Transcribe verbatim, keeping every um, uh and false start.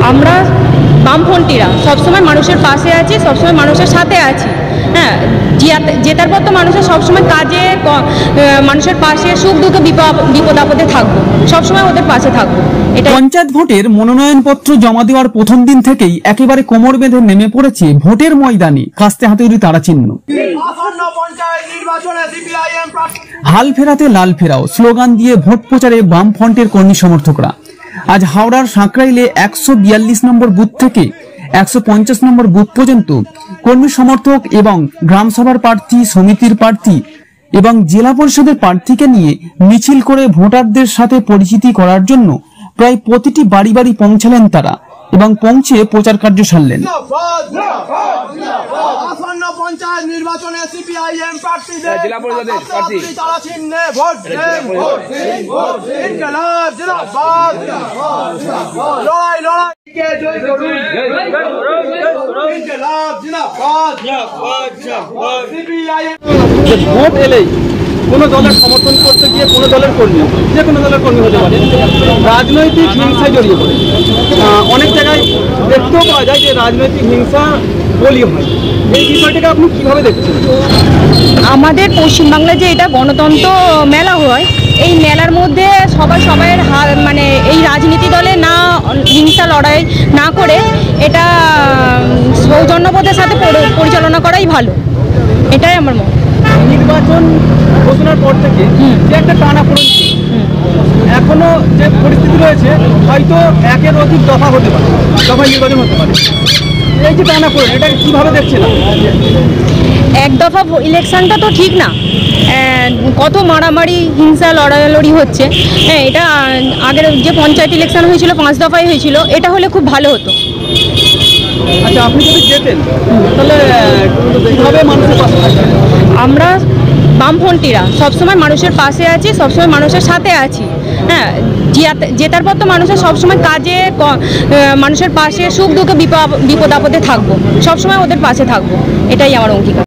আমরা বামপন্থীরা সবসময় মানুষের পাশে আছি, সবসময় মানুষের সাথে আছি। হ্যাঁ, জেতার পর তো মানুষের সবসময় কাজে মানুষের পাশে সুখ দুঃখে বিপদ আপদে থাকবো, সবসময় ওদের পাশে থাকবো। এটা পঞ্চায়েত ভোটের মনোনয়নপত্র জমা দেওয়ার প্রথম দিন থেকেই একেবারে কোমর বেঁধে নেমে পড়েছে ভোটের ময়দানে কাস্তে হাতুড়ি তারা চিহ্ন। হাল ফেরাতে লাল ফেরাও স্লোগান দিয়ে ভোট প্রচারে বামফ্রন্টের কর্মী সমর্থকরা। আজ হাওড়ার সাঁকরাইলে একশো বিয়াল্লিশ নম্বর বুথ থেকে একশো পঞ্চাশ নম্বর বুথ পর্যন্ত কর্মী সমর্থক এবং গ্রামসভার প্রার্থী, সমিতির প্রার্থী এবং জেলা পরিষদের প্রার্থীকে নিয়ে মিছিল করে ভোটারদের সাথে পরিচিতি করার জন্য প্রায় প্রতিটি বাড়ি বাড়ি পৌঁছালেন তারা এবং পৌঁছে প্রচার কার্য সারলেন। নির্বাচনে সিপিআইএম প্রার্থীদের জেলা পরিষদের প্রার্থী তারা চিহ্নে ভোট দেন, ভোট দেন, ভোট দেন। ইনকিলাব জিন্দাবাদ, লড়াই লড়াই কে জয় করুন, ইনকিলাব জিন্দাবাদ, জিন্দাবাদ, জিন্দাবাদ। সিপিআইএম ভোট এলেই কোন দলের সমর্থন করতে গিয়ে কোন দলের কর্মী, যে কোনো দলের কর্মী হতে পারে, রাজনৈতিক হিংসায় জড়িয়ে পড়ে। অনেক জায়গায় দেখতেও পাওয়া যায় যে রাজনৈতিক হিংসা বলি হয়। এই বিষয়টাকে আপনি কিভাবে দেখছেন? আমাদের পশ্চিমবাংলায় যে এটা গণতন্ত্র মেলা হয়, এই মেলার মধ্যে সবাই সবাইয়ের মানে এই রাজনীতি দলে না হিংসা লড়াই না করে এটা সৌজন্যবোধের সাথে পরিচালনা করাই ভালো, এটাই আমার মত। নির্বাচন ঘোষণার পর থেকে যে একটা টানাপোড়েন, এখনো যে পরিস্থিতি রয়েছে হয়তো একের অধিক দফা হতে পারে, দফায় নির্বাচন হতে পারে। এই যে টানাপোড়েন, এটা কিভাবে দেখছেন? এক দফা ইলেকশনটা তো ঠিক না, কত মারামারি হিংসা লড়ালড়ি হচ্ছে। হ্যাঁ, এটা আগের যে পঞ্চায়েত ইলেকশন হয়েছিল পাঁচ দফায় হয়েছিল, এটা হলে খুব ভালো হতো। আচ্ছা, আপনি যদি যেতেন তাহলে কিভাবে মানুষের পাশে থাকবেন? আমরা বামপন্থীরা সবসময় মানুষের পাশে আছি, সবসময় মানুষের সাথে আছি। হ্যাঁ, জেতার পর তো মানুষের সবসময় কাজে মানুষের পাশে সুখ দুঃখে বিপদ আপদে থাকবো, সবসময় ওদের পাশে থাকবো, এটাই আমার অঙ্গীকার।